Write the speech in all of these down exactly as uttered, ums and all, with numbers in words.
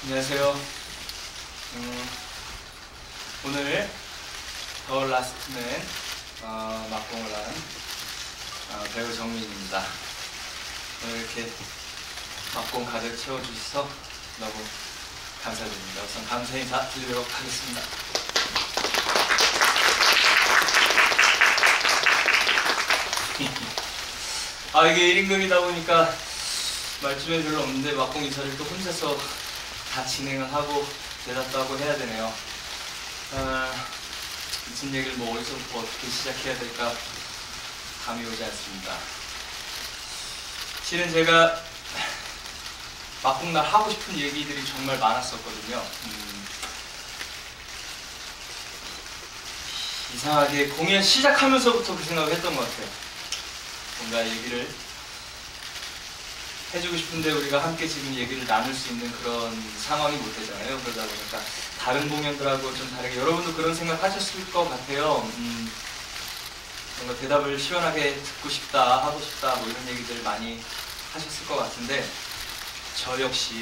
안녕하세요. 음, 오늘 더 라스트맨 어, 막공을 한 어, 배우 정민입니다. 오늘 이렇게 막공 가득 채워주셔서 너무 감사드립니다. 우선 감사 인사 드리도록 하겠습니다. 아, 이게 일 인극이다 보니까 말주변이 별로 없는데 막공 인사를 또 혼자서 다 진행을 하고 대답도 하고 해야 되네요. 아, 무슨 얘기를 뭐 어디서부터 어떻게 시작해야 될까 감이 오지 않습니다. 실은 제가 막공날 하고 싶은 얘기들이 정말 많았었거든요. 음, 이상하게 공연 시작하면서부터 그 생각을 했던 것 같아요. 뭔가 얘기를 해주고 싶은데 우리가 함께 지금 얘기를 나눌 수 있는 그런 상황이 못 되잖아요. 그러다 보니까 다른 공연들하고 좀 다르게 여러분도 그런 생각 하셨을 것 같아요. 음, 뭔가 대답을 시원하게 듣고 싶다, 하고 싶다 뭐 이런 얘기들 많이 하셨을 것 같은데 저 역시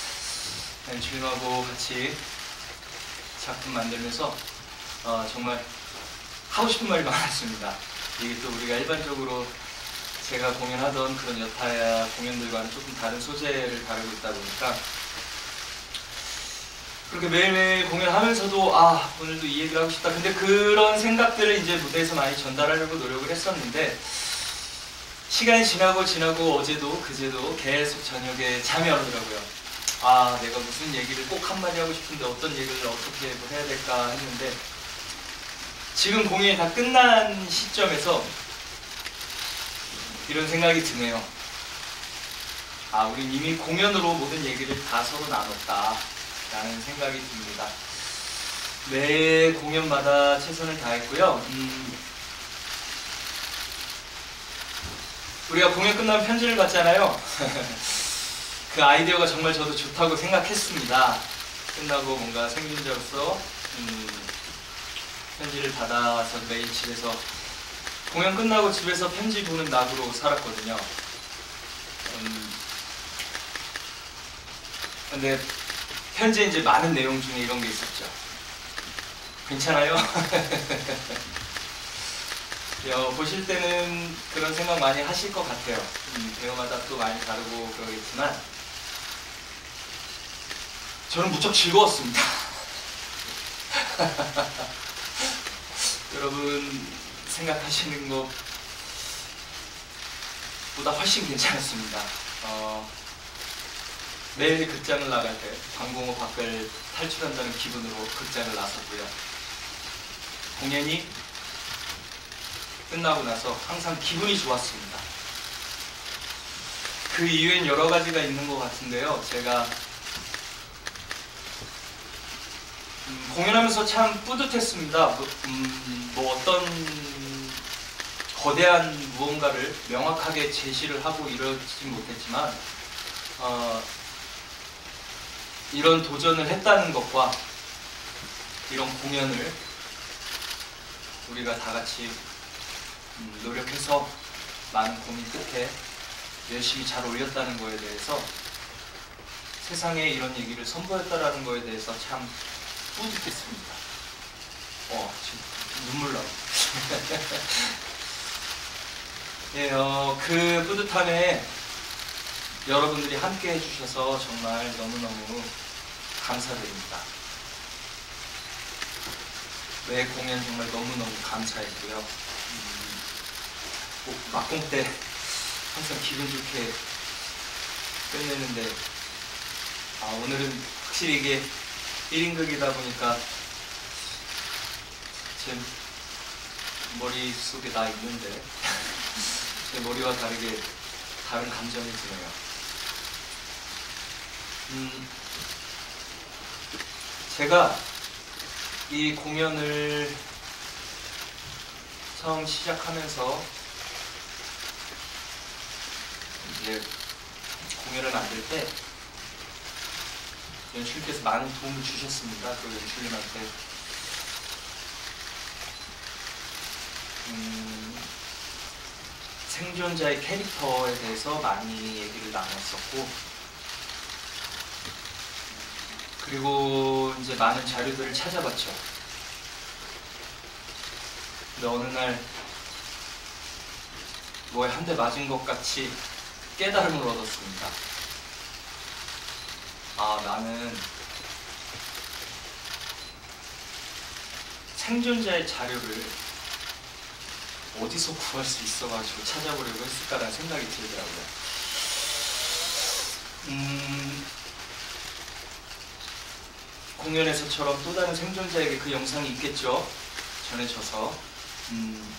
주임하고 같이 작품 만들면서 어, 정말 하고 싶은 말이 많았습니다. 이게 또 우리가 일반적으로 제가 공연하던 그런 여타 공연들과는 조금 다른 소재를 다루고 있다 보니까 그렇게 매일매일 공연하면서도 아, 오늘도 이 얘기를 하고 싶다. 근데 그런 생각들을 이제 무대에서 많이 전달하려고 노력을 했었는데 시간이 지나고 지나고 어제도 그제도 계속 저녁에 잠이 안 오더라고요. 아, 내가 무슨 얘기를 꼭 한마디 하고 싶은데 어떤 얘기를 어떻게 해야 될까 했는데 지금 공연이 다 끝난 시점에서 이런 생각이 드네요. 아, 우린 이미 공연으로 모든 얘기를 다 서로 나눴다 라는 생각이 듭니다. 매 공연마다 최선을 다했고요. 음, 우리가 공연 끝나면 편지를 받잖아요. 그 아이디어가 정말 저도 좋다고 생각했습니다. 끝나고 뭔가 생존자로서 음, 편지를 받아서 매일 집에서 공연 끝나고 집에서 편지 보는 낙으로 살았거든요. 음, 근데 편지에 이제 많은 내용 중에 이런 게 있었죠. 괜찮아요? 어, 보실 때는 그런 생각 많이 하실 것 같아요. 음, 배우마다 또 많이 다르고 그러겠지만 저는 무척 즐거웠습니다. 여러분 생각하시는 것보다 훨씬 괜찮았습니다. 어, 매일 극장을 나갈 때 광공호 밖을 탈출한다는 기분으로 극장을 나섰고요. 공연이 끝나고 나서 항상 기분이 좋았습니다. 그 이유엔 여러 가지가 있는 것 같은데요. 제가 음, 공연하면서 참 뿌듯했습니다. 뭐, 음, 뭐 어떤 거대한 무언가를 명확하게 제시를 하고 이러진 못했지만 어, 이런 도전을 했다는 것과 이런 공연을 우리가 다 같이 음, 노력해서 많은 고민 끝에 열심히 잘 올렸다는 거에 대해서 세상에 이런 얘기를 선보였다라는 거에 대해서 참 뿌듯했습니다. 어, 지금 눈물 나. 예, 어, 그 뿌듯함에 여러분들이 함께 해주셔서 정말 너무너무 감사드립니다. 매 공연 정말 너무너무 감사했고요. 음, 꼭 막공 때 항상 기분 좋게 끝내는데 아, 오늘은 확실히 이게 일 인극이다 보니까 제 머릿속에 나 있는데 제 머리와 다르게 다른 감정이 드네요. 음, 제가 이 공연을 처음 시작하면서 이제 공연을 만들 때 연출님께서 많은 도움을 주셨습니다. 그 연출님한테 음, 생존자의 캐릭터에 대해서 많이 얘기를 나눴었고 그리고 이제 많은 자료들을 찾아봤죠. 근데 어느 날 뭐에 한 대 맞은 것 같이 깨달음을 얻었습니다. 아, 나는 생존자의 자료를 어디서 구할 수 있어가지고 찾아보려고 했을까라는 생각이 들더라고요. 음, 공연에서처럼 또 다른 생존자에게 그 영상이 있겠죠. 전해져서 음,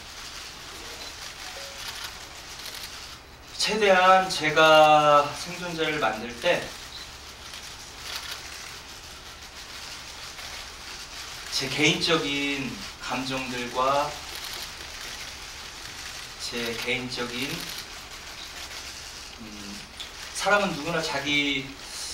최대한 제가 생존자를 만들 때 제 개인적인 감정들과 제 개인적인 음, 사람은 누구나 자기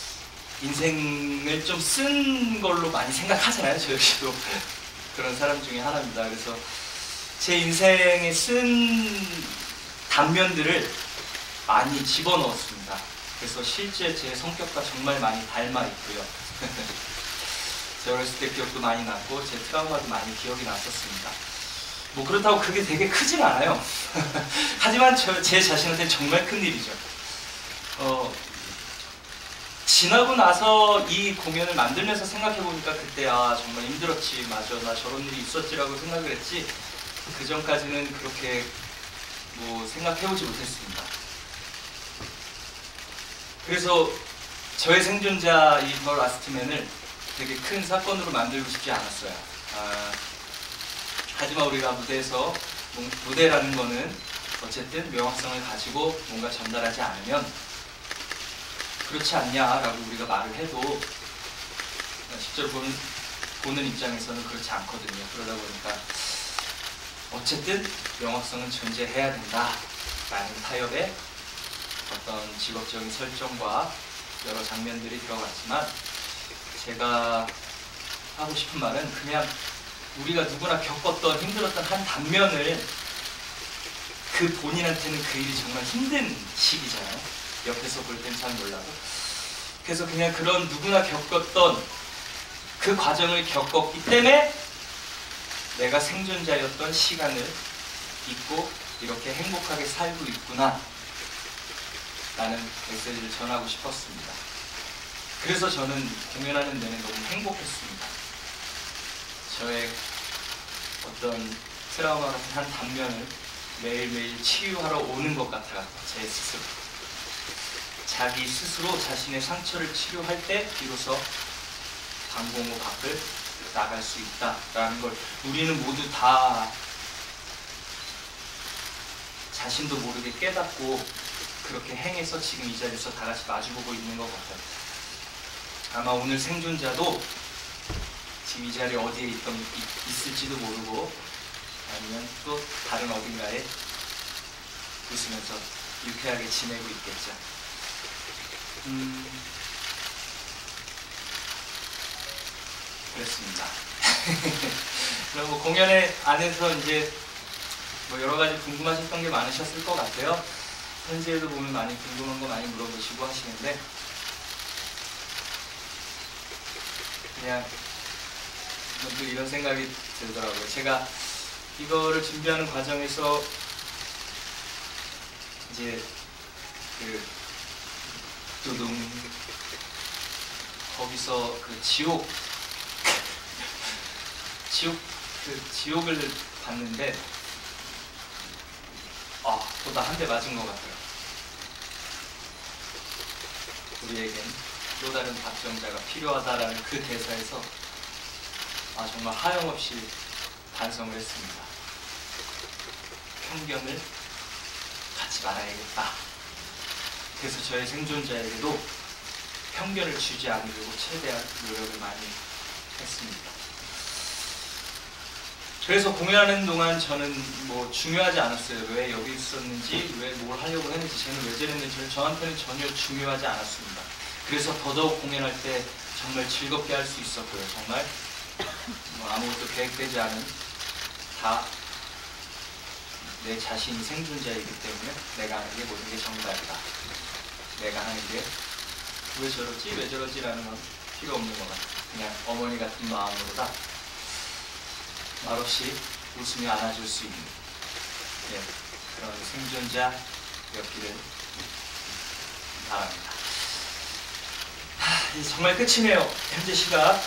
인생을 좀 쓴 걸로 많이 생각하잖아요. 저 역시도 그런 사람 중에 하나입니다. 그래서 제 인생에 쓴 단면들을 많이 집어넣었습니다. 그래서 실제 제 성격과 정말 많이 닮아 있고요. 제 어렸을 때 기억도 많이 났고 제 트라우마도 많이 기억이 났었습니다. 뭐 그렇다고 그게 되게 크진 않아요. 하지만 저, 제 자신한테는 정말 큰 일이죠. 어, 지나고 나서 이 공연을 만들면서 생각해보니까 그때 아 정말 힘들었지, 맞아, 나 저런 일이 있었지라고 생각을 했지 그 전까지는 그렇게 뭐 생각해보지 못했습니다. 그래서 저의 생존자 이 더 라스트맨을 되게 큰 사건으로 만들고 싶지 않았어요. 아, 하지만 우리가 무대에서 무대라는 거는 어쨌든 명확성을 가지고 뭔가 전달하지 않으면 그렇지 않냐라고 우리가 말을 해도 실제로 보는, 보는 입장에서는 그렇지 않거든요. 그러다 보니까 어쨌든 명확성은 존재해야 된다라는 타협의 어떤 직업적인 설정과 여러 장면들이 들어갔지만 제가 하고 싶은 말은 그냥 우리가 누구나 겪었던 힘들었던 한 단면을 그 본인한테는 그 일이 정말 힘든 시기잖아요. 옆에서 볼 땐 잘 몰라도. 그래서 그냥 그런 누구나 겪었던 그 과정을 겪었기 때문에 내가 생존자였던 시간을 잊고 이렇게 행복하게 살고 있구나 라는 메시지를 전하고 싶었습니다. 그래서 저는 공연하는 내내 너무 행복했습니다. 저의 어떤 트라우마 같은 한 단면을 매일매일 치유하러 오는 것 같아요. 제 스스로. 자기 스스로 자신의 상처를 치료할 때 비로소 방공호 밖을 나갈 수 있다라는 걸 우리는 모두 다 자신도 모르게 깨닫고 그렇게 행해서 지금 이 자리에서 다 같이 마주보고 있는 것 같아요. 아마 오늘 생존자도 지금 이 자리에 어디에 있던, 있, 있을지도 모르고 아니면 또 다른 어딘가에 웃으면서 유쾌하게 지내고 있겠죠. 음, 그렇습니다. 그럼 뭐 공연에 안에서 이제 뭐 여러 가지 궁금하셨던 게 많으셨을 것 같아요. 현지에도 보면 많이 궁금한 거 많이 물어보시고 하시는데 그냥 또 이런 생각이 들더라고요. 제가 이거를 준비하는 과정에서 이제 그 두둥 거기서 그 지옥 지옥 그 지옥을 봤는데 아 보다 한 대 맞은 것 같아요. 우리에겐 또 다른 박정자가 필요하다라는 그 대사에서 아 정말 하염없이 반성을 했습니다. 편견을 갖지 말아야겠다. 그래서 저의 생존자에게도 편견을 주지 않으려고 최대한 노력을 많이 했습니다. 그래서 공연하는 동안 저는 뭐 중요하지 않았어요. 왜 여기 있었는지, 왜 뭘 하려고 했는지, 쟤는 왜 저랬는지 저한테는 전혀 중요하지 않았습니다. 그래서 더더욱 공연할 때 정말 즐겁게 할 수 있었고요. 정말 뭐 아무것도 계획되지 않은 다 내 자신이 생존자이기 때문에 내가 하는 게 모든 게 정답이다. 내가 하는 게 왜 저러지? 왜 저러지? 라는 건 필요 없는 것 같아요. 그냥 어머니 같은 마음으로다 말없이 웃으며 안아줄 수 있는 예, 그런 생존자였기를 바랍니다. 하, 이제 정말 끝이네요. 현재 시각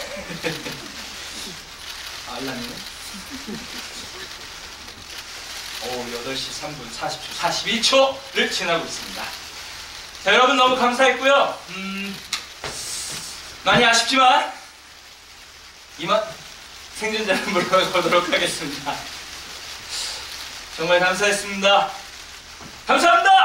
아, 알람이네. 오, 여덟 시 삼 분 사십 초, 사십일 초를 지나고 있습니다. 자, 여러분 너무 감사했고요. 음, 많이 아쉽지만 이만 생존자를 물러가도록 하겠습니다. 정말 감사했습니다. 감사합니다.